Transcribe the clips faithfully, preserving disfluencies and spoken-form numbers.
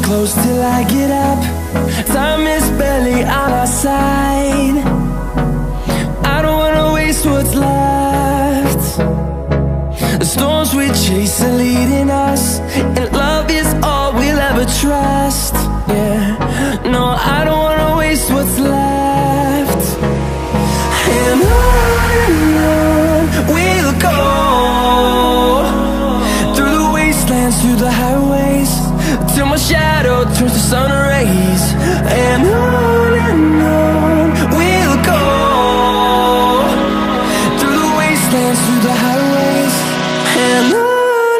close till I get up. Time is barely on our side. I don't wanna waste what's left. The storms we chase are leading us, and love is all we'll ever trust. Yeah, no, I don't wanna waste what's left. And on and on we'll go, through the wastelands, through the highways, till my shadow turns to sun rays. And on and on we'll go, through the wastelands, through the highways, and on.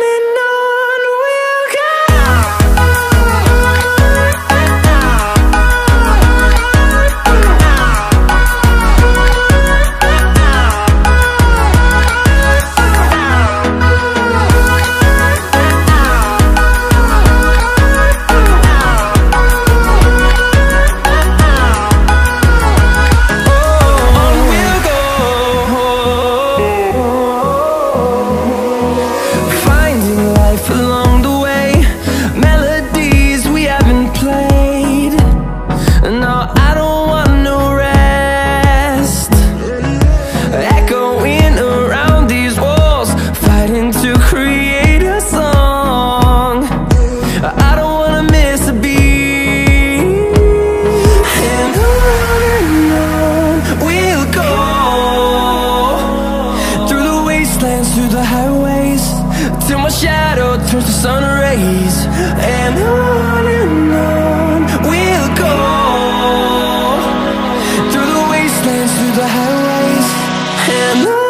Through the highways, till my shadow turns to sun rays. And on and on we'll go, through the wastelands, through the highways, and on.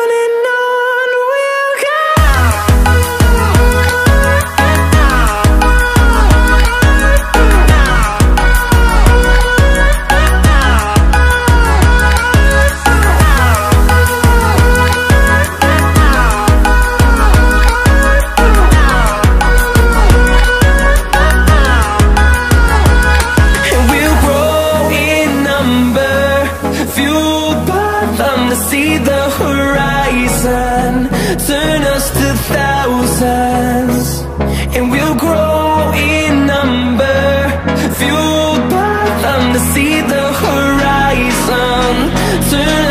See the horizon turn us to thousands, and we'll grow in number, fueled by them to see the horizon turn